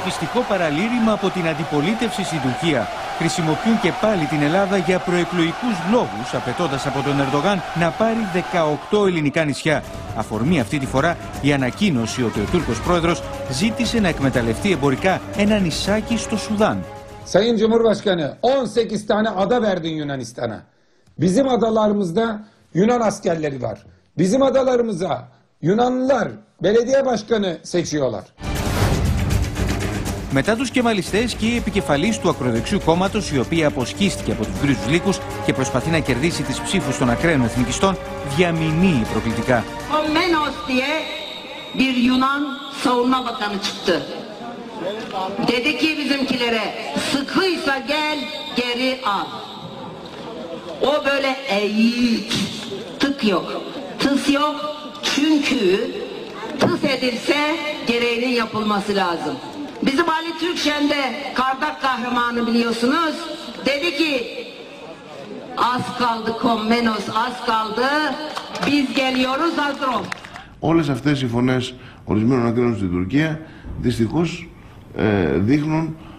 σοφιστικό παραλήρημα από την αντιπολίτευση στην Τουρκία. Χρησιμοποιούν και πάλι την Ελλάδα για προεκλογικούς λόγους, απαιτώντας από τον Ερντογάν να πάρει 18 ελληνικά νησιά. Αφορμή αυτή τη φορά η ανακοίνωση ότι ο Τούρκος πρόεδρος ζήτησε να εκμεταλλευτεί εμπορικά ένα νησάκι στο Σουδάν. Sayın Cumhurbaşkanı 18 tane ada verdin Yunanistan'a. Bizim adalarımızda Yunan askerleri var. Bizim adalarımıza Yunanlılar belediye başkanı seçiyorlar. Μετά τους κεμαλιστές και η επικεφαλής του ακροδεξιού κόμματος, η οποία αποσχίστηκε από τους γκρίζους λύκους και προσπαθεί να κερδίσει τις ψήφους των ακραίων εθνικιστών, διαμηνύει προκλητικά. Kommenos diye bir Yunan savunma bakanı çıktı. Dedi ki bizimkilere sıkıysa gel geri al. O böyle eğik, tık yok, tıs yok çünkü tıs edilse gereğinin yapılması lazım. Bizim Ali Türkşen'de Kardak kahramanı biliyorsunuz. Dedi ki az kaldı Kommenos, az kaldı. Biz geliyoruz, hazır ol. Όλες αυτές οι φωνές ορισμένων ακραίων στην Τουρκία δυστυχώς δείχνουν